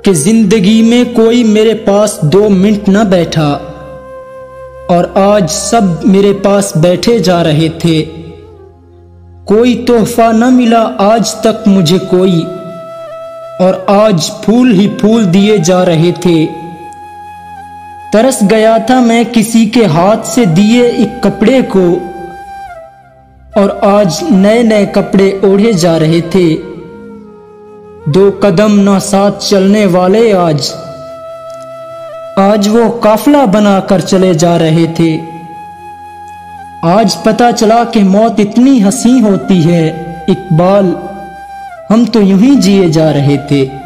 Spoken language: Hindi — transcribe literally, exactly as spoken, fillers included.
कि जिंदगी में कोई मेरे पास दो मिनट न बैठा और आज सब मेरे पास बैठे जा रहे थे। कोई तोहफा न मिला आज तक मुझे कोई, और आज फूल ही फूल दिए जा रहे थे। तरस गया था मैं किसी के हाथ से दिए एक कपड़े को, और आज नए नए कपड़े ओढ़े जा रहे थे। दो कदम ना साथ चलने वाले आज आज वो काफिला बनाकर चले जा रहे थे। आज पता चला कि मौत इतनी हंसी होती है इकबाल, हम तो यूं ही जिए जा रहे थे।